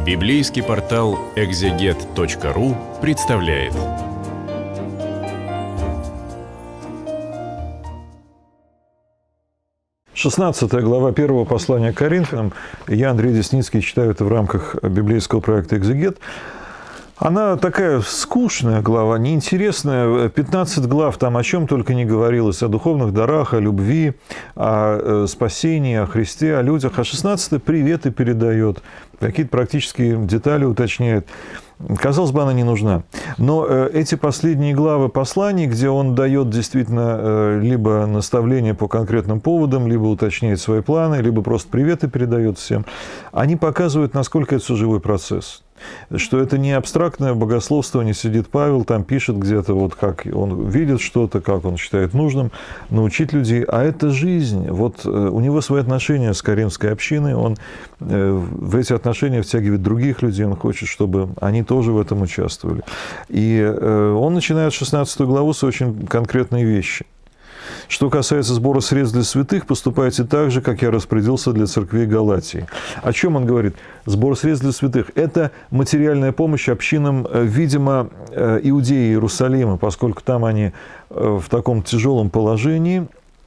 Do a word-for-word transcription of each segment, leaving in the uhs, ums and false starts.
Библейский портал экзегет точка ру представляет. шестнадцатая глава первого послания к Коринфянам. Я, Андрей Десницкий, читаю это в рамках библейского проекта «Экзегет». Она такая скучная глава, неинтересная. пятнадцать глав, там о чем только не говорилось. О духовных дарах, о любви, о спасении, о Христе, о людях. А шестнадцатая приветы передает, какие-то практические детали уточняет. Казалось бы, она не нужна. Но эти последние главы посланий, где он дает действительно либо наставления по конкретным поводам, либо уточняет свои планы, либо просто приветы передает всем, они показывают, насколько это все живой процесс. Что это не абстрактное богословство, не сидит Павел, там пишет где-то, вот как он видит что-то, как он считает нужным научить людей, а это жизнь. Вот у него свои отношения с коринфской общиной, он в эти отношения втягивает других людей, он хочет, чтобы они тоже в этом участвовали. И он начинает шестнадцатую главу с очень конкретной вещи. Что касается сбора средств для святых, поступайте так же, как я распорядился для церквей Галатии. О чем он говорит? Сбор средств для святых – это материальная помощь общинам, видимо, Иудеи и Иерусалима, поскольку там они в таком тяжелом положении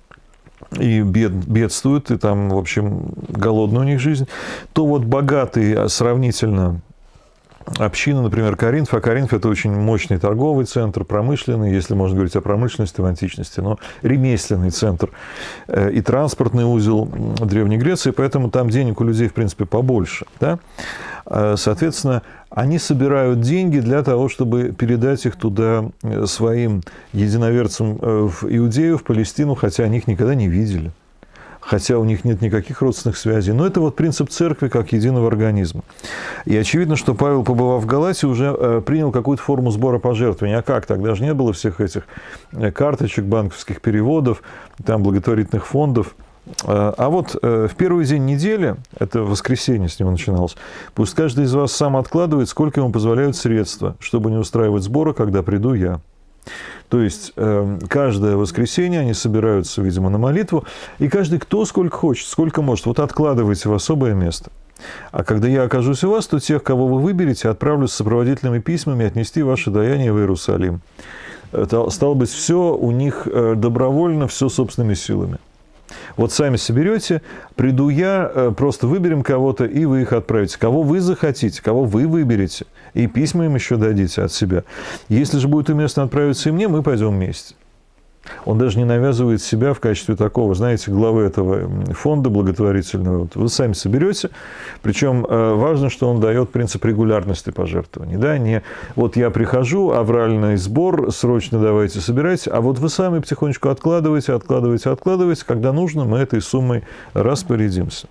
и бед, бедствуют, и там, в общем, голодная у них жизнь, то вот богатые сравнительно община, например, Коринф, а Коринф – это очень мощный торговый центр, промышленный, если можно говорить о промышленности в античности, но ремесленный центр и транспортный узел Древней Греции, поэтому там денег у людей, в принципе, побольше. Да? Соответственно, они собирают деньги для того, чтобы передать их туда своим единоверцам в Иудею, в Палестину, хотя они их никогда не видели. Хотя у них нет никаких родственных связей. Но это вот принцип церкви как единого организма. И очевидно, что Павел, побывав в Галатии, уже принял какую-то форму сбора пожертвований. А как? Тогда же не было всех этих карточек, банковских переводов, там, благотворительных фондов. А вот в первый день недели, это воскресенье с него начиналось, пусть каждый из вас сам откладывает, сколько ему позволяют средства, чтобы не устраивать сбора, когда приду я. То есть каждое воскресенье они собираются, видимо, на молитву, и каждый кто сколько хочет, сколько может, вот откладывайте в особое место. А когда я окажусь у вас, то тех, кого вы выберете, отправлю с сопроводительными письмами отнести ваше даяние в Иерусалим. Это, стало быть, все у них добровольно, все собственными силами. Вот сами соберете, приду я, просто выберем кого-то, и вы их отправите. Кого вы захотите, кого вы выберете. И письма им еще дадите от себя. Если же будет уместно отправиться и мне, мы пойдем вместе. Он даже не навязывает себя в качестве такого, знаете, главы этого фонда благотворительного. Вот вы сами соберете. Причем важно, что он дает принцип регулярности пожертвований. Да? Не вот я прихожу, авральный сбор, срочно давайте собирайте, а вот вы сами потихонечку откладываете, откладываете, откладываете. Когда нужно, мы этой суммой распорядимся.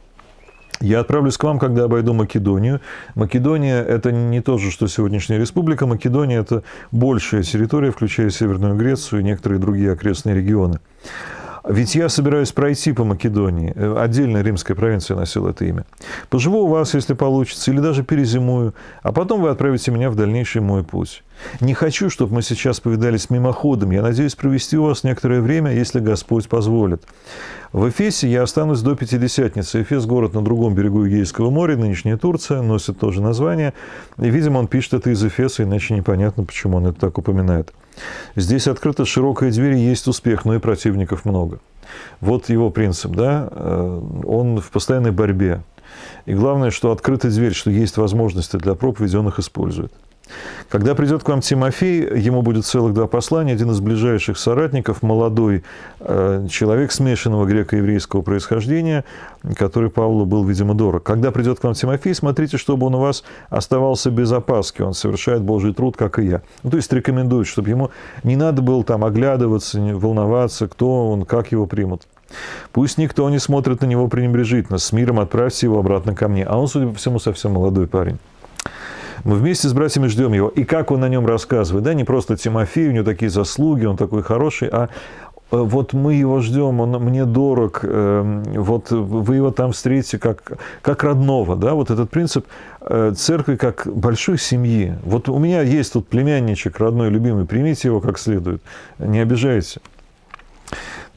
Я отправлюсь к вам, когда обойду Македонию. Македония – это не то же, что сегодняшняя республика. Македония – это большая территория, включая Северную Грецию и некоторые другие окрестные регионы. Ведь я собираюсь пройти по Македонии. Отдельная римская провинция носила это имя. Поживу у вас, если получится, или даже перезимую, а потом вы отправите меня в дальнейший мой путь. Не хочу, чтобы мы сейчас повидались мимоходом. Я надеюсь провести у вас некоторое время, если Господь позволит. В Эфесе я останусь до Пятидесятницы. Эфес – город на другом берегу Эгейского моря, нынешняя Турция, носит тоже название. И, видимо, он пишет это из Эфеса, иначе непонятно, почему он это так упоминает. Здесь открыта широкая дверь, есть успех, но и противников много. Вот его принцип, да, он в постоянной борьбе. И главное, что открыта дверь, что есть возможности для проповеди, он их использует. Когда придет к вам Тимофей, ему будет целых два послания. Один из ближайших соратников, молодой э, человек смешанного греко-еврейского происхождения, который Павлу был, видимо, дорог. Когда придет к вам Тимофей, смотрите, чтобы он у вас оставался без опаски. Он совершает Божий труд, как и я. Ну, то есть рекомендует, чтобы ему не надо было там оглядываться, волноваться, кто он, как его примут. Пусть никто не смотрит на него пренебрежительно. С миром отправьте его обратно ко мне. А он, судя по всему, совсем молодой парень. Мы вместе с братьями ждем его. И как он о нем рассказывает. Да, не просто Тимофей, у него такие заслуги, он такой хороший, а вот мы его ждем, он мне дорог, вот вы его там встретите как, как родного. Да? Вот этот принцип церкви как большой семьи. Вот у меня есть тут племянничек родной, любимый, примите его как следует, не обижайте.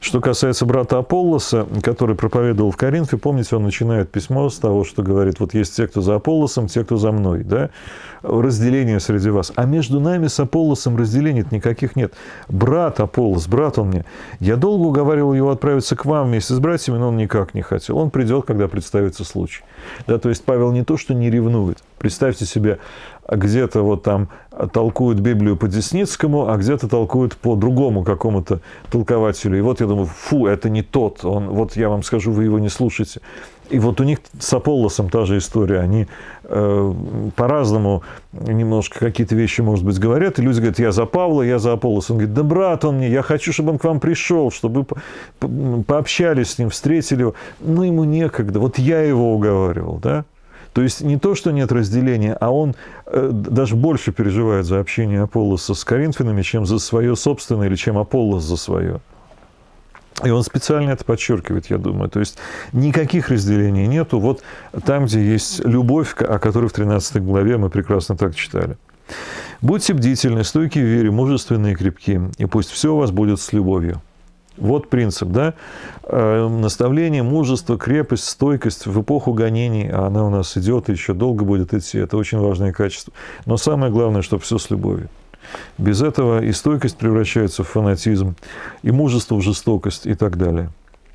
Что касается брата Аполлоса, который проповедовал в Коринфе, помните, он начинает письмо с того, что говорит, вот есть те, кто за Аполлосом, те, кто за мной, да? Разделение среди вас. А между нами с Аполлосом разделений никаких нет. Брат Аполлос, брат он мне. Я долго уговаривал его отправиться к вам вместе с братьями, но он никак не хотел. Он придет, когда представится случай. Да, то есть Павел не то, что не ревнует. Представьте себе, где-то вот там толкуют Библию по Десницкому, а где-то толкуют по другому какому-то толкователю. И вот я думаю, фу, это не тот. Он, вот я вам скажу, вы его не слушаете. И вот у них с Аполлосом та же история. Они э, по-разному немножко какие-то вещи, может быть, говорят. И люди говорят, я за Павла, я за Аполлоса. Он говорит, да брат он мне, я хочу, чтобы он к вам пришел, чтобы вы пообщались с ним, встретили его. Но ему некогда. Вот я его уговаривал, да. То есть не то, что нет разделения, а он э, даже больше переживает за общение Аполлоса с коринфянами, чем за свое собственное, или чем Аполлос за свое. И он специально это подчеркивает, я думаю. То есть никаких разделений нету. Вот там, где есть любовь, о которой в тринадцатой главе мы прекрасно так читали. «Будьте бдительны, стойки в вере, мужественные и крепки, и пусть все у вас будет с любовью». Вот принцип, да? Наставление, мужество, крепость, стойкость в эпоху гонений, а она у нас идет и еще долго будет идти, это очень важное качество. Но самое главное, чтобы все с любовью. Без этого и стойкость превращается в фанатизм, и мужество в жестокость и так далее.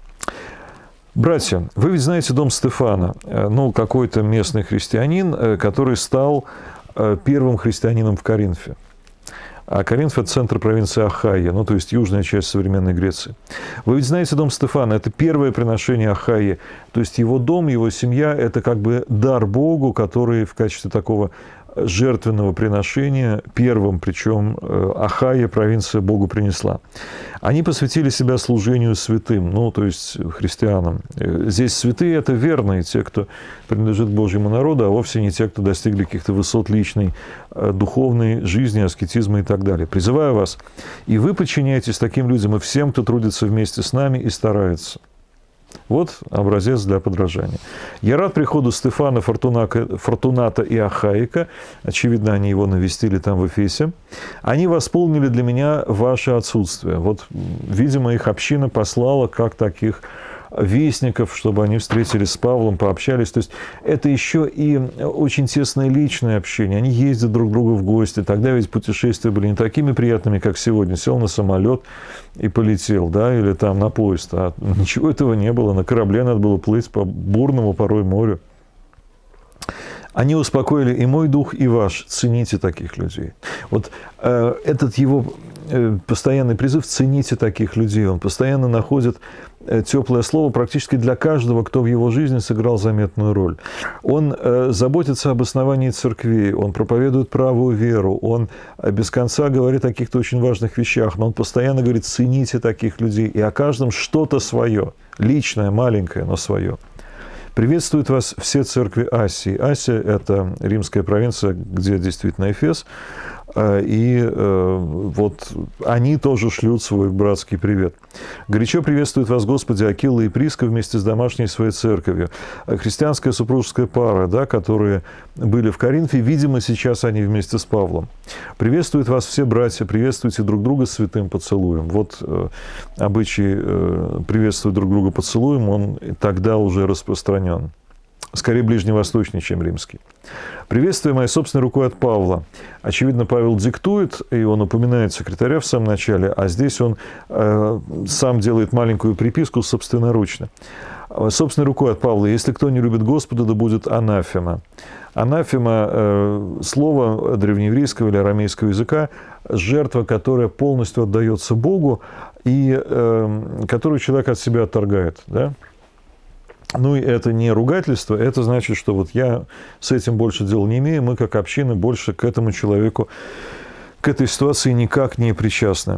Братья, вы ведь знаете дом Стефана, ну, какой-то местный христианин, который стал первым христианином в Коринфе. А Коринф – это центр провинции Ахайя, ну, то есть южная часть современной Греции. Вы ведь знаете дом Стефана – это первое приношение Ахайи. То есть его дом, его семья – это как бы дар Богу, который в качестве такого жертвенного приношения первым, причем Ахайя, провинция, Богу принесла. Они посвятили себя служению святым, ну, то есть христианам. Здесь святые – это верные, те, кто принадлежит к Божьему народу, а вовсе не те, кто достигли каких-то высот личной, духовной жизни, аскетизма и так далее. Призываю вас, и вы подчиняйтесь таким людям и всем, кто трудится вместе с нами и старается. Вот образец для подражания. Я рад приходу Стефана, Фортуната и Ахаика. Очевидно, они его навестили там в Эфесе. Они восполнили для меня ваше отсутствие. Вот, видимо, их община послала как таких вестников, чтобы они встретились с Павлом, пообщались. То есть это еще и очень тесное личное общение. Они ездят друг к другу в гости. Тогда ведь путешествия были не такими приятными, как сегодня. Сел на самолет и полетел, да, или там на поезд. А ничего этого не было. На корабле надо было плыть по бурному порой морю. Они успокоили и мой дух, и ваш. Цените таких людей. Вот э, этот его э, постоянный призыв «цените таких людей». Он постоянно находит э, теплое слово практически для каждого, кто в его жизни сыграл заметную роль. Он э, заботится об основании церквей, он проповедует правую веру, он э, без конца говорит о каких-то очень важных вещах, но он постоянно говорит «цените таких людей». И о каждом что-то свое, личное, маленькое, но свое. Приветствуют вас все церкви Асии. Асия – это римская провинция, где действительно Эфес. И вот они тоже шлют свой братский привет. Горячо приветствует вас, Господи, Акилла и Приска вместе с домашней своей церковью. Христианская супружеская пара, да, которые были в Коринфе, видимо, сейчас они вместе с Павлом. Приветствуют вас все братья, приветствуйте друг друга святым поцелуем. Вот обычай приветствовать друг друга поцелуем, он тогда уже распространен. Скорее ближневосточный, чем римский. Приветствие моей собственной рукой от Павла. Очевидно, Павел диктует, и он упоминает секретаря в самом начале, а здесь он э, сам делает маленькую приписку собственноручно. Собственной рукой от Павла. Если кто не любит Господа, да будет анафема. Анафема э, – слово древнееврейского или арамейского языка, жертва, которая полностью отдается Богу и э, которую человек от себя отторгает, да? Ну, и это не ругательство, это значит, что вот я с этим больше дела не имею, мы как община больше к этому человеку, к этой ситуации никак не причастны.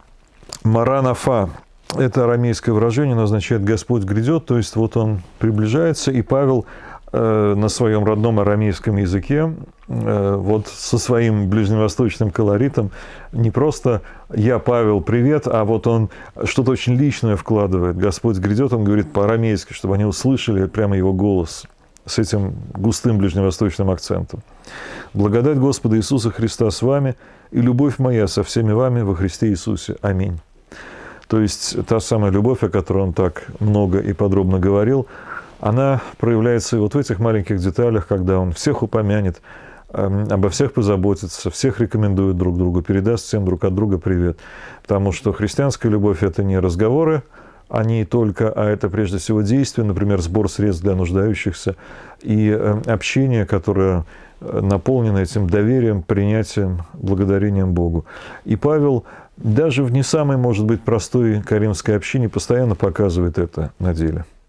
Маранафа – это арамейское выражение, оно означает «Господь грядет», то есть вот он приближается, и Павел э, на своем родном арамейском языке, э, вот со своим ближневосточным колоритом, не просто «я, Павел, привет», а вот он что-то очень личное вкладывает. Господь грядет, он говорит по-арамейски, чтобы они услышали прямо его голос с этим густым ближневосточным акцентом. «Благодать Господа Иисуса Христа с вами, и любовь моя со всеми вами во Христе Иисусе. Аминь». То есть та самая любовь, о которой он так много и подробно говорил, она проявляется и вот в этих маленьких деталях, когда он всех упомянет, обо всех позаботится, всех рекомендует друг другу, передаст всем друг от друга привет. Потому что христианская любовь – это не разговоры, они только, а это прежде всего действие, например, сбор средств для нуждающихся и общение, которое наполнено этим доверием, принятием, благодарением Богу. И Павел даже в не самой, может быть, простой коринфской общине постоянно показывает это на деле.